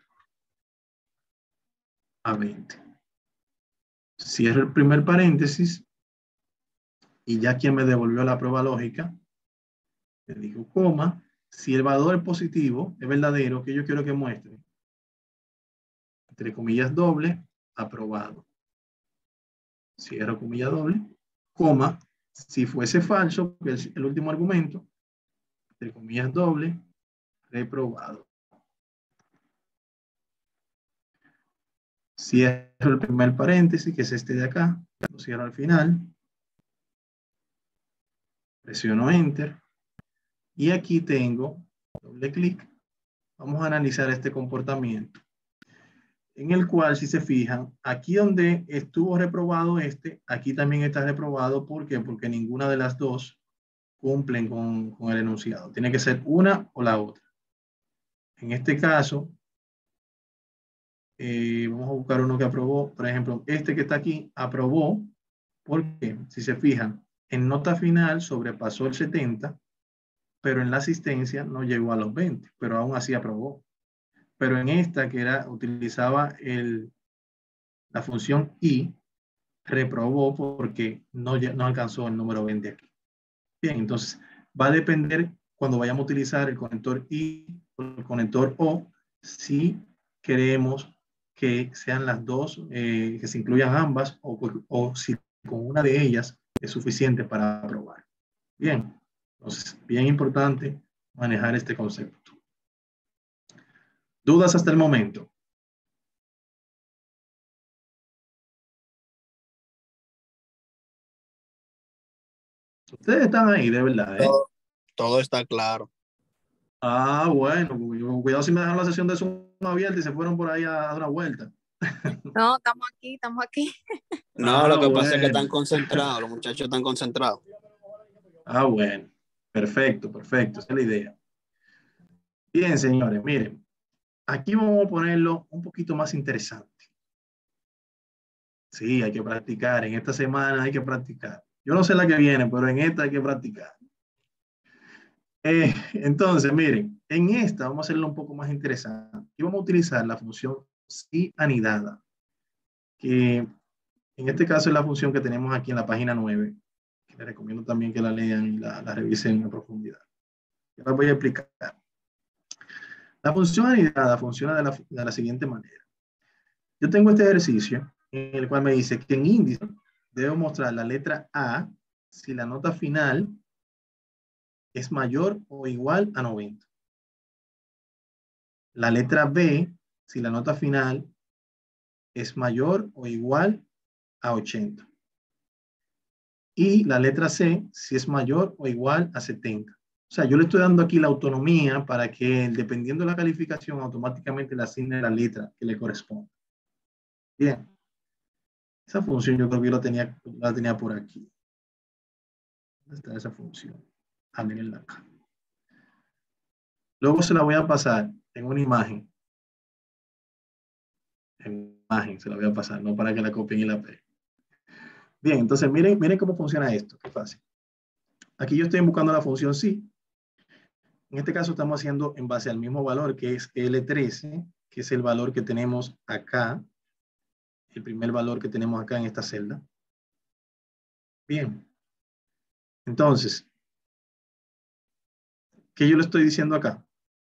a veinte. Cierro el primer paréntesis y ya quien me devolvió la prueba lógica, le digo coma, si el valor es positivo, es verdadero, que yo quiero que muestre, entre comillas doble, aprobado. Cierro comilla doble, coma, si fuese falso, que es el último argumento, entre comillas doble, reprobado. Cierro el primer paréntesis, que es este de acá, lo cierro al final, presiono Enter, y aquí tengo, doble clic, vamos a analizar este comportamiento, en el cual, si se fijan, aquí donde estuvo reprobado este, aquí también está reprobado. ¿Por qué? Porque ninguna de las dos cumplen con, con el enunciado. Tiene que ser una o la otra. En este caso, eh, vamos a buscar uno que aprobó. Por ejemplo, este que está aquí aprobó, porque si se fijan, en nota final sobrepasó el setenta, pero en la asistencia no llegó a los veinte, pero aún así aprobó. Pero en esta, que era, utilizaba el, la función i, reprobó porque no, no alcanzó el número veinte aquí. Bien, entonces va a depender cuando vayamos a utilizar el conector i o el conector o, si queremos que sean las dos, eh, que se incluyan ambas, o, o si con una de ellas es suficiente para aprobar. Bien, entonces, bien importante manejar este concepto. ¿Dudas hasta el momento? Ustedes están ahí, de verdad, ¿eh? Todo, todo está claro. Ah, bueno, cuidado si me dejan la sesión de Zoom abierta y se fueron por ahí a dar una vuelta. No, estamos aquí, estamos aquí. No, Ah, lo que pasa es que bueno. están concentrados, los muchachos están concentrados. Ah, bueno. Perfecto, perfecto. Esa es la idea. Bien, señores, miren. Aquí vamos a ponerlo un poquito más interesante. Sí, hay que practicar. En esta semana hay que practicar. Yo no sé la que viene, pero en esta hay que practicar. Eh, entonces, miren, en esta vamos a hacerlo un poco más interesante. Y vamos a utilizar la función si anidada, que en este caso es la función que tenemos aquí en la página nueve, que les recomiendo también que la lean y la, la revisen en profundidad. Yo la voy a explicar. La función anidada funciona de la, de la siguiente manera. Yo tengo este ejercicio en el cual me dice que en índice debo mostrar la letra A si la nota final es mayor o igual a noventa. La letra B si la nota final es mayor o igual a ochenta. Y la letra C si es mayor o igual a setenta. O sea, yo le estoy dando aquí la autonomía para que, dependiendo de la calificación, automáticamente le asigne la letra que le corresponde. Bien. Esa función yo creo que yo la tenía, la tenía por aquí. ¿Dónde está esa función? Ah, mirenla acá. Luego se la voy a pasar en una imagen. En imagen se la voy a pasar, no para que la copien y la peguen. Bien, entonces miren, miren cómo funciona esto. Qué fácil. Aquí yo estoy buscando la función sí. En este caso estamos haciendo en base al mismo valor que es L trece, que es el valor que tenemos acá. El primer valor que tenemos acá en esta celda. Bien. Entonces, ¿qué yo le estoy diciendo acá?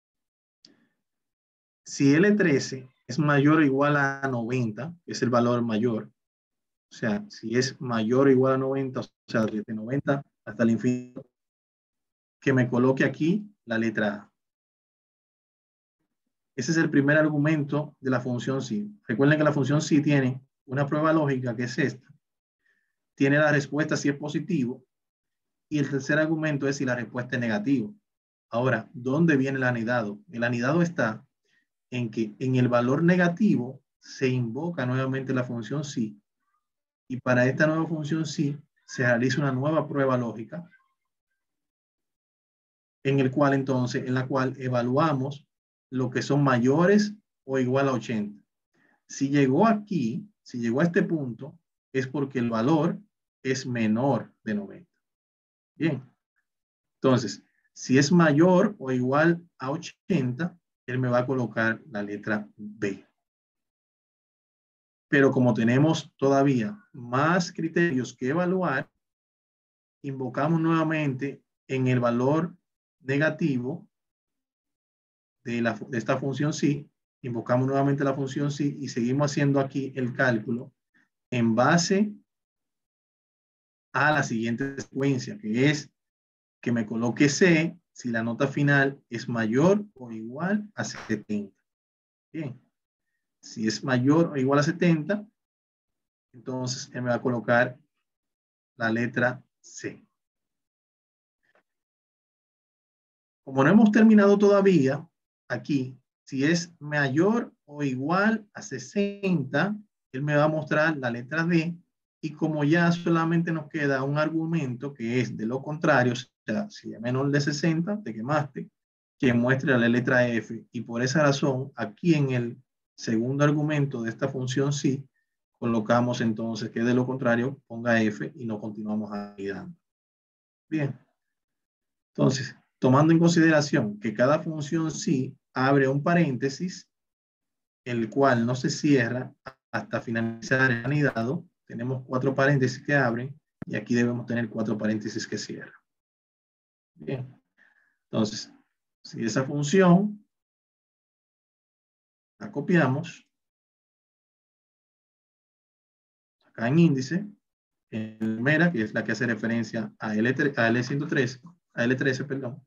Si L trece es mayor o igual a noventa, que es el valor mayor, o sea, si es mayor o igual a noventa, o sea, desde noventa hasta el infinito, que me coloque aquí la letra A. Ese es el primer argumento de la función sí. Recuerden que la función sí tiene una prueba lógica, que es esta. Tiene la respuesta si es positivo, y el tercer argumento es si la respuesta es negativa. Ahora, ¿dónde viene el anidado? El anidado está en que en el valor negativo se invoca nuevamente la función sí, y para esta nueva función sí se realiza una nueva prueba lógica en el cual entonces, en la cual evaluamos lo que son mayores o igual a ochenta. Si llegó aquí, si llegó a este punto, es porque el valor es menor de noventa. Bien. Entonces, si es mayor o igual a ochenta, él me va a colocar la letra B. Pero como tenemos todavía más criterios que evaluar, invocamos nuevamente en el valor negativo de, la, de esta función sí, invocamos nuevamente la función sí y seguimos haciendo aquí el cálculo en base a la siguiente secuencia, que es que me coloque C si la nota final es mayor o igual a setenta. Bien, si es mayor o igual a setenta, entonces él me va a colocar la letra C. Como no hemos terminado todavía, aquí, si es mayor o igual a sesenta, él me va a mostrar la letra D, y como ya solamente nos queda un argumento que es de lo contrario, o sea, si es menor de sesenta, te quemaste, que muestre la letra F, y por esa razón, aquí en el segundo argumento de esta función sí, colocamos entonces que de lo contrario ponga F y no continuamos anidando. Bien, entonces, tomando en consideración que cada función sí abre un paréntesis, el cual no se cierra hasta finalizar el anidado, tenemos cuatro paréntesis que abren y aquí debemos tener cuatro paréntesis que cierran. Bien, entonces, si esa función la copiamos, acá en índice, en mera, que es la que hace referencia a L, a L ciento trece, a L trece, perdón.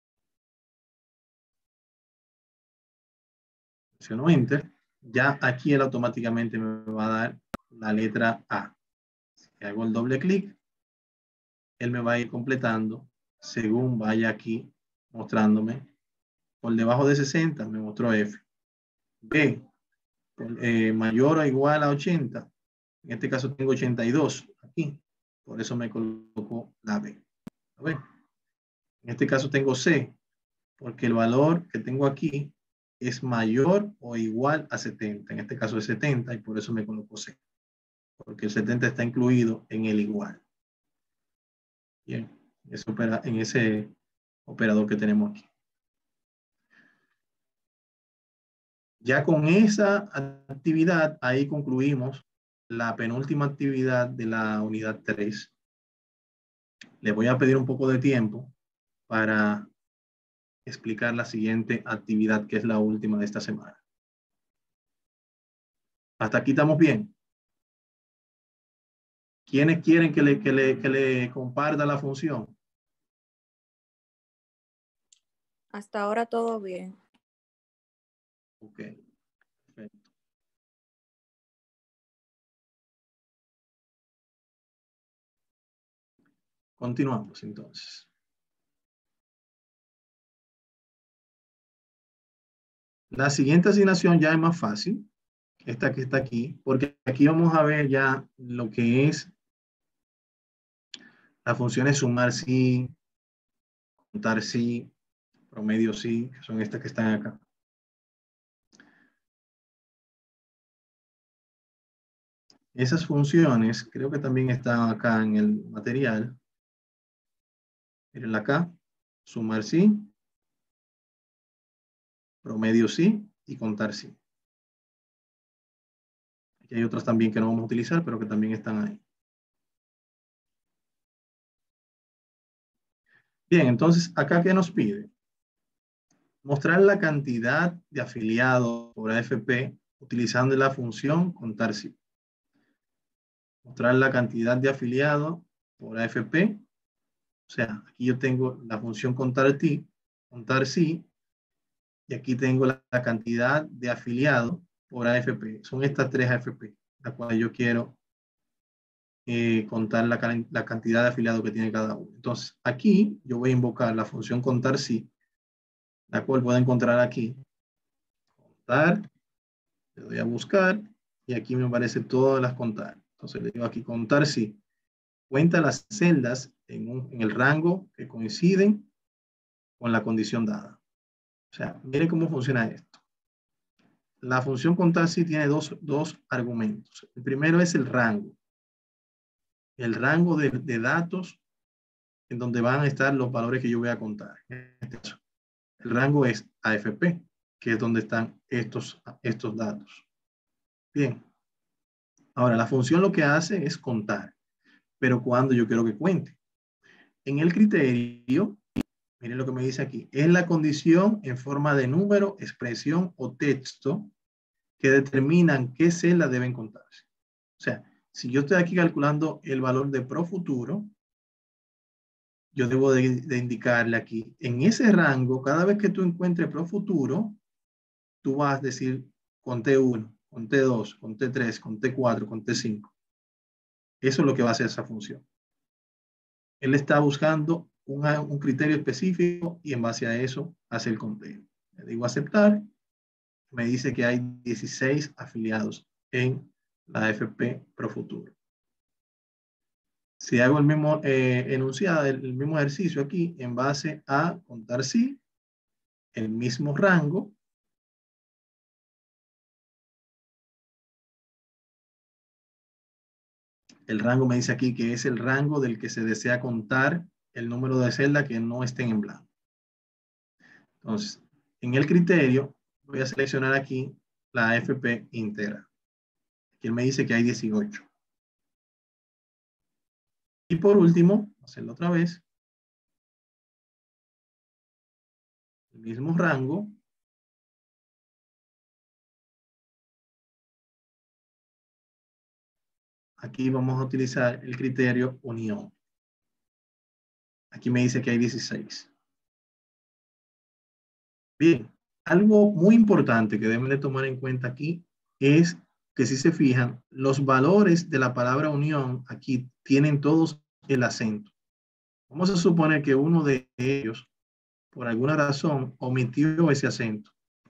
Presiono Enter, ya aquí él automáticamente me va a dar la letra A. Si hago el doble clic, él me va a ir completando según vaya aquí mostrándome. Por debajo de sesenta me mostró F. B, eh, mayor o igual a ochenta. En este caso tengo ochenta y dos aquí. Por eso me colocó la B. ¿Lo ven? En este caso tengo C, porque el valor que tengo aquí es mayor o igual a setenta. En este caso es setenta y por eso me colocó C. Porque el setenta está incluido en el igual. Bien, ese opera, en ese operador que tenemos aquí. Ya con esa actividad, ahí concluimos la penúltima actividad de la unidad tres. Le voy a pedir un poco de tiempo para explicar la siguiente actividad, que es la última de esta semana. ¿Hasta aquí estamos bien? ¿Quiénes quieren que le, que le, que le comparta la función? Hasta ahora todo bien. Ok, perfecto. Continuamos entonces. La siguiente asignación ya es más fácil, esta que está aquí, porque aquí vamos a ver ya lo que es las funciones sumar sí, contar sí, promedio sí, que son estas que están acá. Esas funciones creo que también están acá en el material. Miren acá, sumar sí, promedio sí y contar sí. Aquí hay otras también que no vamos a utilizar, pero que también están ahí. Bien, entonces, ¿acá qué nos pide? Mostrar la cantidad de afiliados por A F P utilizando la función contar sí. Mostrar la cantidad de afiliados por A F P. O sea, aquí yo tengo la función contar sí, contar sí, y aquí tengo la, la cantidad de afiliados por A F P. Son estas tres A F P, las cuales yo quiero eh, contar la, la cantidad de afiliados que tiene cada uno. Entonces, aquí yo voy a invocar la función contar sí, la cual puedo encontrar aquí. Contar, le doy a buscar, y aquí me aparecen todas las contar. Entonces le digo aquí contar sí. Cuenta las celdas en, un, en el rango que coinciden con la condición dada. O sea, miren cómo funciona esto. La función contar sí tiene dos, dos argumentos. El primero es el rango. El rango de, de datos en donde van a estar los valores que yo voy a contar. En este caso, el rango es A F P, que es donde están estos, estos datos. Bien. Ahora, la función lo que hace es contar, pero cuando yo quiero que cuente. En el criterio, miren lo que me dice aquí, es la condición en forma de número, expresión o texto que determinan qué celdas deben contarse. O sea, si yo estoy aquí calculando el valor de pro futuro, yo debo de, de indicarle aquí, en ese rango, cada vez que tú encuentres pro futuro, tú vas a decir, conté uno, conté dos, conté tres, conté cuatro, conté cinco. Eso es lo que va a hacer esa función. Él está buscando un, un criterio específico y en base a eso hace el conteo. Le digo aceptar, me dice que hay dieciséis afiliados en la A F P Pro Futuro. Si hago el mismo eh, enunciado, el, el mismo ejercicio aquí, en base a contar sí, el mismo rango, el rango me dice aquí que es el rango del que se desea contar el número de celdas que no estén en blanco. Entonces, en el criterio, voy a seleccionar aquí la A F P íntegra. Aquí él me dice que hay dieciocho. Y por último, hacerlo otra vez. El mismo rango. Aquí vamos a utilizar el criterio unión. Aquí me dice que hay dieciséis. Bien, algo muy importante que deben de tomar en cuenta aquí es que si se fijan, los valores de la palabra unión aquí tienen todos el acento. Vamos a suponer que uno de ellos, por alguna razón, omitió ese acento.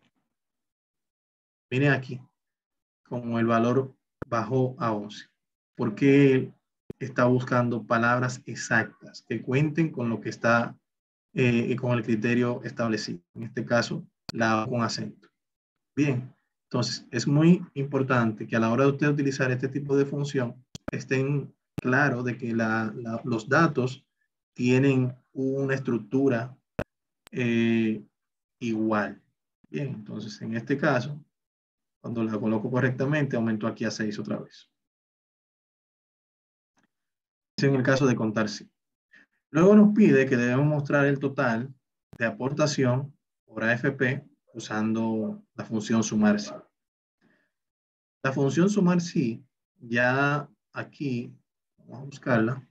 Miren aquí, como el valor bajó a once. Porque él está buscando palabras exactas que cuenten con lo que está, eh, con el criterio establecido. En este caso, la O con acento. Bien, entonces es muy importante que a la hora de usted utilizar este tipo de función, estén claros de que la, la, los datos tienen una estructura eh, igual. Bien, entonces en este caso, cuando la coloco correctamente, aumento aquí a seis otra vez. Es en el caso de contar sí. Luego nos pide que debemos mostrar el total de aportación por A F P usando la función sumar sí. La función sumar sí, ya aquí, vamos a buscarla.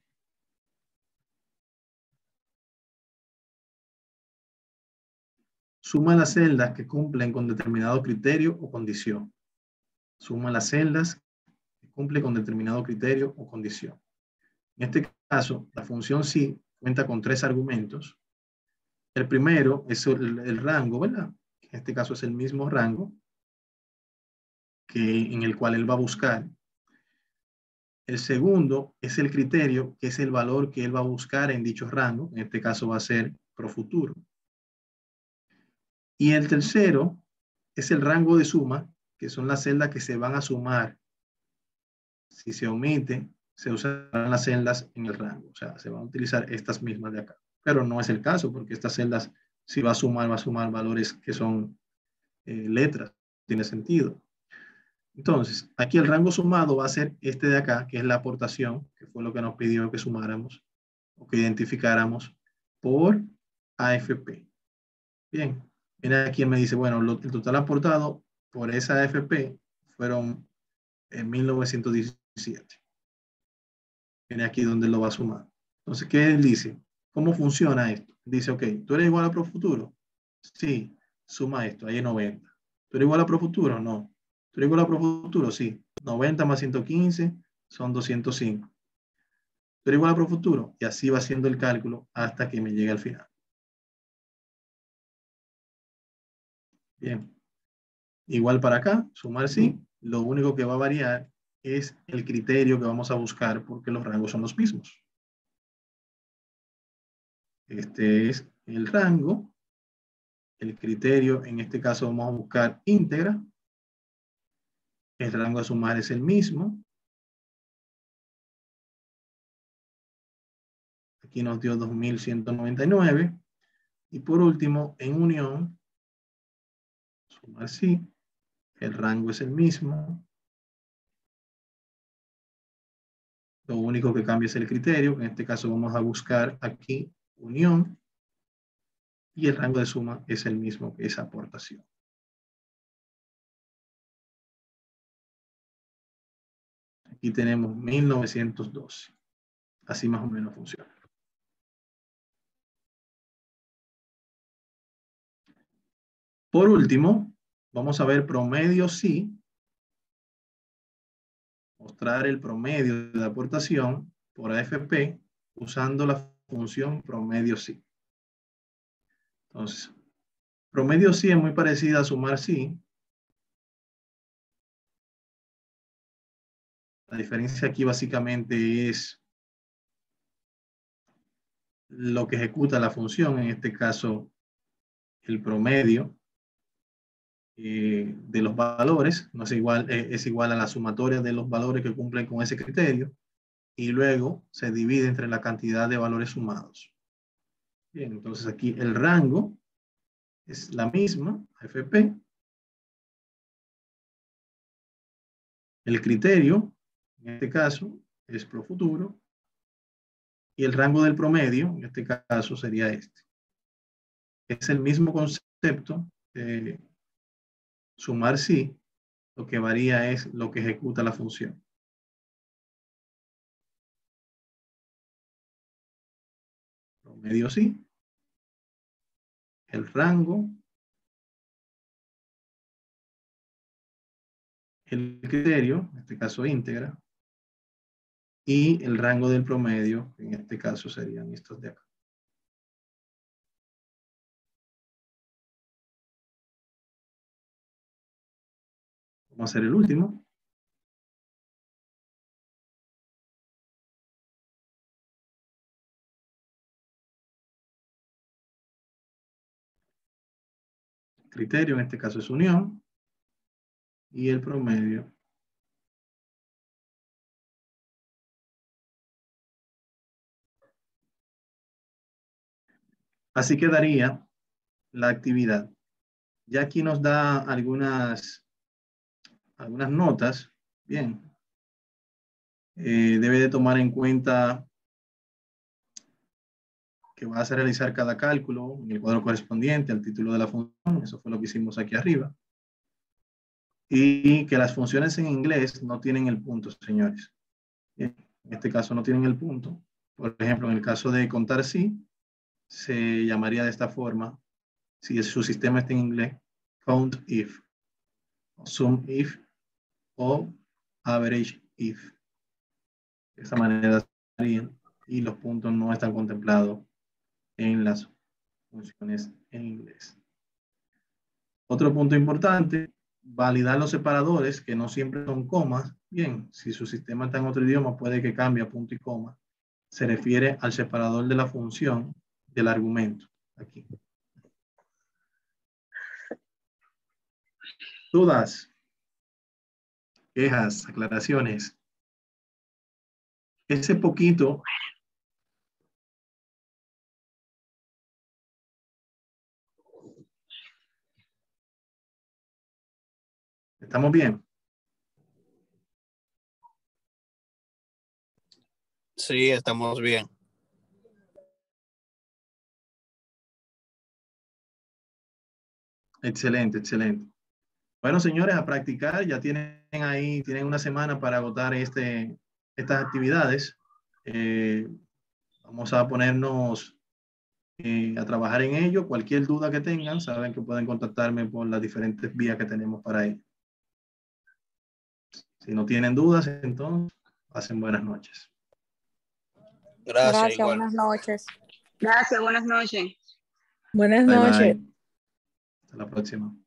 Suma las celdas que cumplen con determinado criterio o condición. Suma las celdas que cumplen con determinado criterio o condición. En este caso, la función sí cuenta con tres argumentos. El primero es el, el rango, ¿verdad? En este caso es el mismo rango que, en el cual él va a buscar. El segundo es el criterio, que es el valor que él va a buscar en dicho rango. En este caso va a ser pro futuro. Y el tercero es el rango de suma, que son las celdas que se van a sumar. Si se omite, se usarán las celdas en el rango. O sea, se van a utilizar estas mismas de acá. Pero no es el caso, porque estas celdas, si va a sumar, va a sumar valores que son eh, letras. Tiene sentido. Entonces, aquí el rango sumado va a ser este de acá, que es la aportación, que fue lo que nos pidió que sumáramos o que identificáramos por A F P. Bien, mira aquí me dice, bueno, lo, el total aportado por esa A F P fueron en mil novecientos diecisiete. Viene aquí donde lo va a sumar. Entonces, ¿qué él dice? ¿Cómo funciona esto? Dice, ok, ¿tú eres igual a Profuturo? Sí, suma esto, ahí es noventa. ¿Tú eres igual a Profuturo? No. ¿Tú eres igual a Profuturo? Sí. noventa más ciento quince son doscientos cinco. ¿Tú eres igual a Profuturo? Y así va haciendo el cálculo hasta que me llegue al final. Bien. Igual para acá, sumar sí. Lo único que va a variar es el criterio que vamos a buscar porque los rangos son los mismos. Este es el rango. El criterio, en este caso vamos a buscar íntegra. El rango a sumar es el mismo. Aquí nos dio dos mil ciento noventa y nueve. Y por último, en unión, sumar sí. El rango es el mismo. Lo único que cambia es el criterio. En este caso vamos a buscar aquí unión. Y el rango de suma es el mismo que esa aportación. Aquí tenemos mil novecientos doce. Así más o menos funciona. Por último, vamos a ver promedio sí. Mostrar el promedio de aportación por A F P usando la función promedio sí. Entonces, promedio sí es muy parecida a sumar sí. La diferencia aquí básicamente es lo que ejecuta la función, en este caso el promedio eh, de los valores, no es igual, eh, es igual a la sumatoria de los valores que cumplen con ese criterio y luego se divide entre la cantidad de valores sumados. Bien, entonces aquí el rango es la misma, A F P. El criterio, en este caso, es pro futuro. Y el rango del promedio, en este caso, sería este. Es el mismo concepto de sumar sí, lo que varía es lo que ejecuta la función. Promedio sí. El rango. El criterio, en este caso íntegra. Y el rango del promedio, en este caso serían estos de acá. Vamos a hacer el último. Criterio, en este caso es unión. Y el promedio Así quedaría la actividad. Ya aquí nos da algunas, algunas notas. Bien. Eh, debe de tomar en cuenta que vas a realizar cada cálculo en el cuadro correspondiente al título de la función. Eso fue lo que hicimos aquí arriba. Y que las funciones en inglés no tienen el punto, señores. Bien, en este caso no tienen el punto. Por ejemplo, en el caso de contar sí, se llamaría de esta forma, si su sistema está en inglés, count if, sum if o average if. De esa manera serían, y los puntos no están contemplados en las funciones en inglés. Otro punto importante, validar los separadores, que no siempre son comas. Bien, si su sistema está en otro idioma, puede que cambie a punto y coma. Se refiere al separador de la función del argumento. Aquí. Dudas, quejas, aclaraciones. Ese poquito ¿estamos bien? Sí, estamos bien. Excelente, excelente. Bueno, señores, a practicar. Ya tienen ahí, tienen una semana para agotar este, estas actividades. Eh, vamos a ponernos eh, a trabajar en ello. Cualquier duda que tengan, saben que pueden contactarme por las diferentes vías que tenemos para ello. Si no tienen dudas, entonces, pasen buenas noches. Gracias, Gracias, igual. buenas noches. Gracias, buenas noches. Buenas Bye, noches. bye. Hasta la próxima.